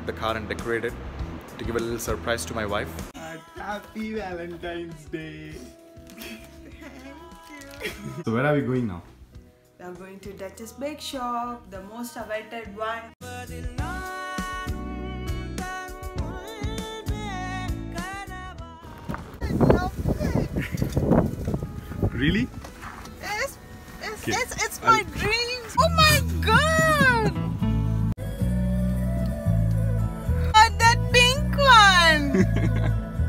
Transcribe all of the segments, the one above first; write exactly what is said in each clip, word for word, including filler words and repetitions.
up the car and decorate it to give a little surprise to my wife. Happy Valentine's Day! Thank you. So where are we going now? We are going to Duchess Bake Shop, the most awaited one. Really? Yes, yes, Okay. yes, it's my I'll... dreams. Oh my god! Oh, that pink one!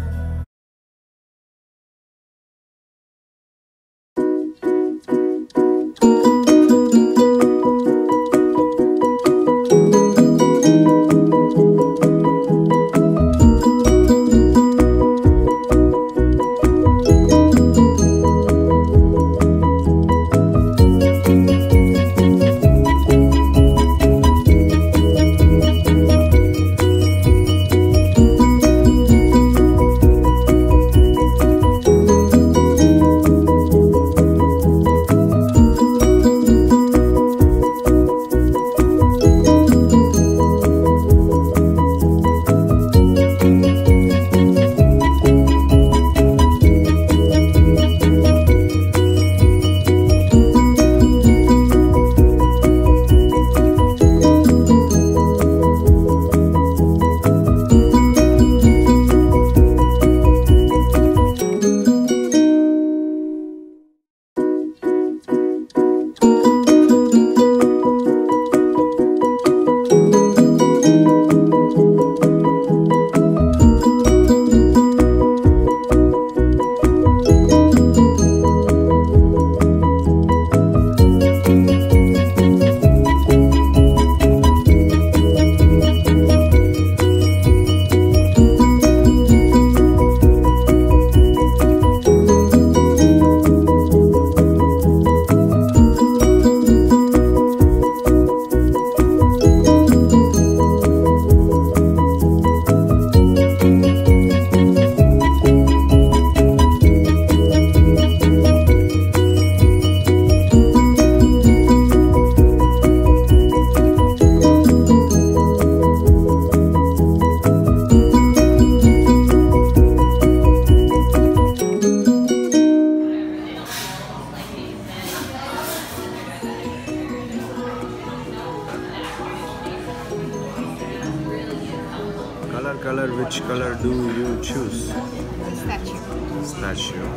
Color, color, which color do you choose? Statue. Statue.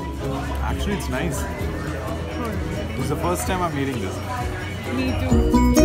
Actually, it's nice. This is the first time I'm eating this. Me too.